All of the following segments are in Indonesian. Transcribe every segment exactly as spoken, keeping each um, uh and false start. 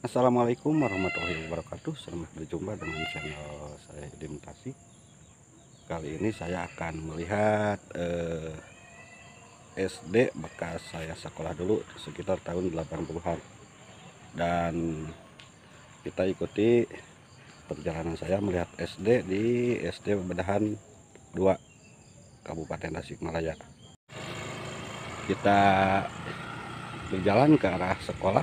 Assalamualaikum warahmatullahi wabarakatuh. Selamat berjumpa dengan channel saya Dimutasi. Kali ini saya akan melihat eh, S D bekas saya sekolah dulu sekitar tahun delapan puluhan. Dan kita ikuti perjalanan saya melihat S D di S D Bebedahan dua Kabupaten Tasikmalaya. Kita berjalan ke arah sekolah.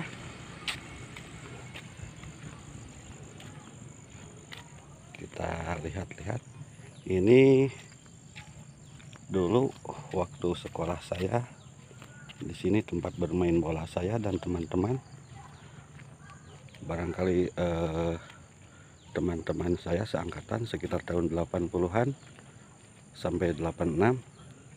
Kita lihat-lihat, ini dulu waktu sekolah saya. Di sini tempat bermain bola saya dan teman-teman. Barangkali eh, teman-teman saya seangkatan sekitar tahun delapan puluhan sampai delapan puluh enam.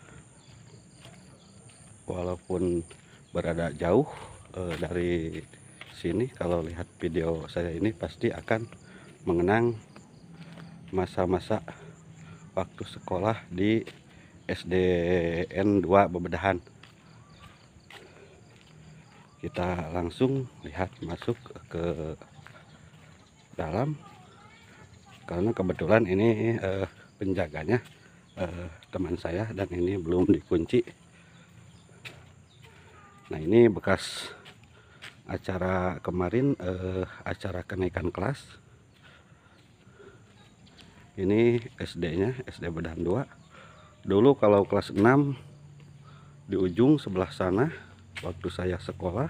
Walaupun berada jauh eh, dari sini, kalau lihat video saya ini pasti akan mengenang masa-masa waktu sekolah di S D N dua Bebedahan. Kita langsung lihat masuk ke dalam, karena kebetulan ini eh, penjaganya eh, teman saya dan ini belum dikunci. Nah, ini bekas acara kemarin, eh, acara kenaikan kelas. Ini S D-nya, S D Bebedahan dua. Dulu kalau kelas enam di ujung sebelah sana waktu saya sekolah,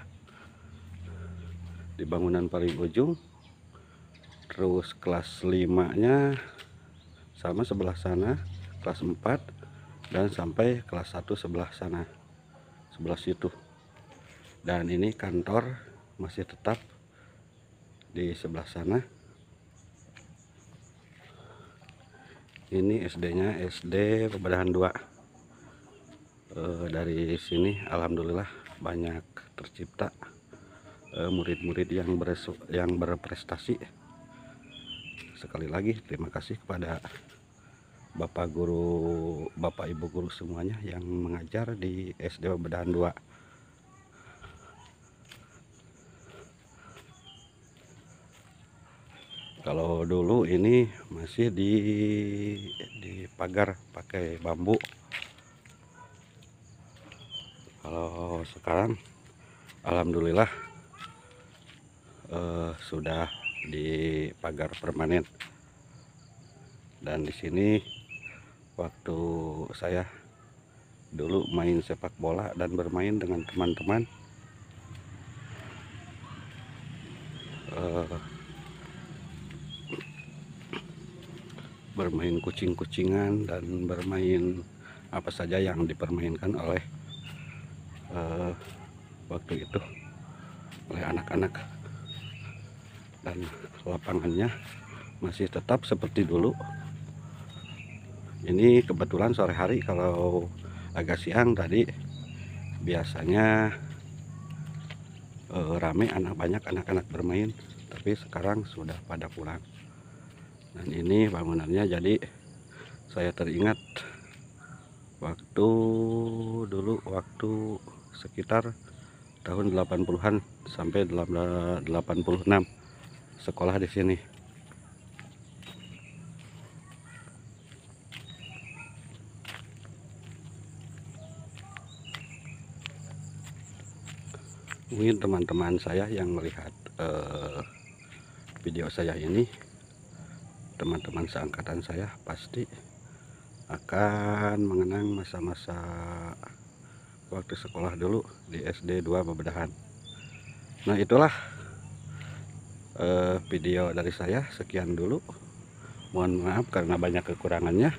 di bangunan paling ujung. Terus kelas lima nya sama sebelah sana, kelas empat, dan sampai kelas satu sebelah sana, sebelah situ. Dan ini kantor masih tetap di sebelah sana. Ini S D-nya S D Bebedahan dua. E, dari sini alhamdulillah banyak tercipta murid-murid e, yang beresu, yang berprestasi. Sekali lagi terima kasih kepada Bapak guru, Bapak Ibu guru semuanya yang mengajar di S D Bebedahan dua. Kalau dulu ini masih di di pagar pakai bambu. Kalau sekarang alhamdulillah eh, sudah di pagar permanen. Dan di sini waktu saya dulu main sepak bola dan bermain dengan teman-teman, eh, bermain kucing-kucingan dan bermain apa saja yang dipermainkan oleh uh, waktu itu oleh anak-anak, dan lapangannya masih tetap seperti dulu. Ini kebetulan sore hari, kalau agak siang tadi biasanya uh, rame, anak banyak anak-anak bermain, tapi sekarang sudah pada pulang. Dan ini bangunannya, jadi saya teringat waktu dulu, waktu sekitar tahun delapan puluhan sampai delapan puluh enam sekolah di sini. Mungkin teman-teman saya yang melihat eh, video saya ini, teman-teman seangkatan saya pasti akan mengenang masa-masa waktu sekolah dulu di S D dua Bebedahan. Nah, itulah eh, video dari saya. Sekian dulu, mohon maaf karena banyak kekurangannya.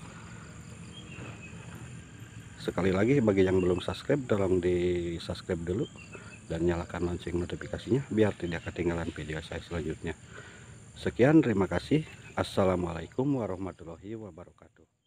Sekali lagi, bagi yang belum subscribe, tolong di subscribe dulu dan nyalakan lonceng notifikasinya biar tidak ketinggalan video saya selanjutnya. Sekian, terima kasih. Assalamualaikum warahmatullahi wabarakatuh.